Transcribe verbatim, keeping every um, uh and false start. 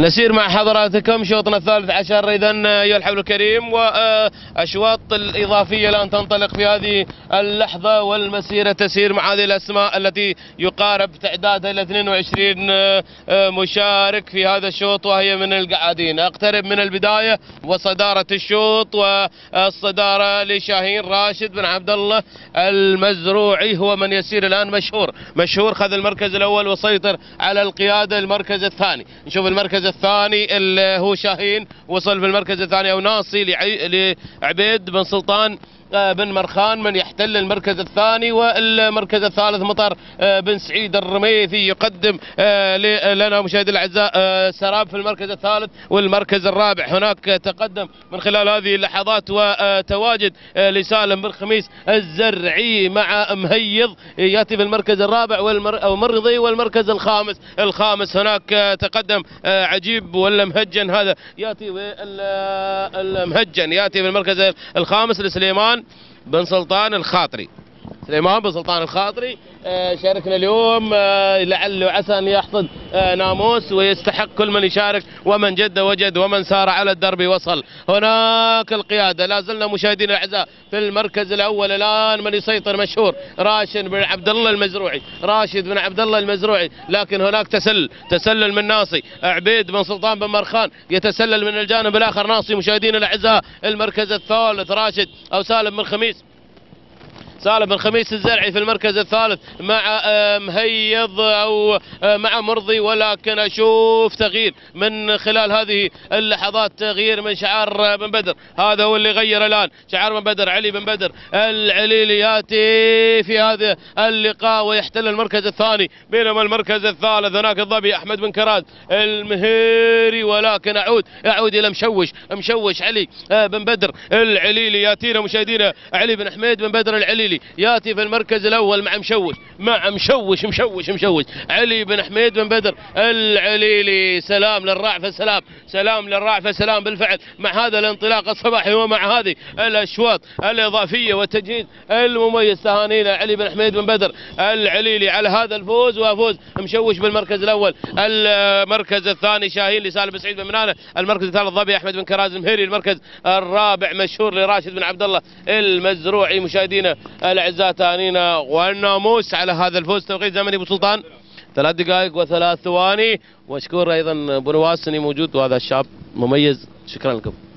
نسير مع حضراتكم شوطنا الثالث عشر إذا أيها الحفل الكريم، وأشواط الإضافية الآن تنطلق في هذه اللحظة، والمسيرة تسير مع هذه الأسماء التي يقارب تعدادها إلى اثنين وعشرين مشارك في هذا الشوط، وهي من القعادين. أقترب من البداية وصدارة الشوط، والصدارة لشاهين راشد بن عبد الله المزروعي، هو من يسير الآن. مشهور مشهور خذ المركز الأول وسيطر على القيادة. المركز الثاني نشوف المركز الثاني اللي هو شاهين وصل في المركز الثاني، او ناصي لعبيد بن سلطان بن مرخان من يحتل المركز الثاني، والمركز الثالث مطر بن سعيد الرميثي يقدم لنا مشاهدينا الاعزاء سراب في المركز الثالث. والمركز الرابع هناك تقدم من خلال هذه اللحظات وتواجد لسالم بن خميس الزرعي مع مهيض ياتي في المركز الرابع والمرضي. والمركز الخامس الخامس هناك تقدم عجيب ولا مهجن، هذا ياتي المهجن ياتي في المركز الخامس لسليمان بن سلطان الخاطري. سليمان بن سلطان الخاطري شاركنا اليوم، لعل وعسى ان يحصد ناموس ويستحق كل من يشارك، ومن جد وجد ومن سار على الدرب وصل. هناك القياده لا زلنا مشاهدينا الاعزاء في المركز الاول الان من يسيطر مشهور راشد بن عبد الله المزروعي، راشد بن عبد الله المزروعي، لكن هناك تسلل تسلل من ناصي عبيد بن سلطان بن مرخان، يتسلل من الجانب الاخر ناصي مشاهدينا الاعزاء. المركز الثالث راشد او سالم بن خميس سالم بن خميس الزرعي في المركز الثالث مع مهيض او مع مرضي، ولكن اشوف تغيير من خلال هذه اللحظات، تغيير من شعار بن بدر، هذا هو اللي غير الان شعار بن بدر. علي بن بدر العليلي ياتي في هذا اللقاء ويحتل المركز الثاني، بينما المركز الثالث هناك الظبي احمد بن كراز المهيري، ولكن اعود اعود الى مشوش مشوش علي بن بدر العليلي. ياتينا مشاهدينا علي بن حميد بن بدر العليلي ياتي في المركز الاول مع مشوش مع مشوش مشوش مشوش علي بن حميد بن بدر العليلي. سلام للرعفه، سلام سلام للرعفه، سلام بالفعل مع هذا الانطلاق الصباحي ومع هذه الاشواط الاضافيه والتجهيز المميز. تهانينا علي بن حميد بن بدر العليلي على هذا الفوز، وفوز مشوش بالمركز الاول. المركز الثاني شاهين لسالم بن سعيد بن منانه، المركز الثالث ظبي احمد بن كراز المهيري، المركز الرابع مشهور لراشد بن عبد الله المزروعي. مشاهدينا الاعزاء تهانينا والناموس على هذا الفوز. توقيت زمني ابو سلطان ثلاث دقائق وثلاث ثواني، واشكر ايضا ابو نواس اني موجود، وهذا الشاب مميز. شكرا لكم.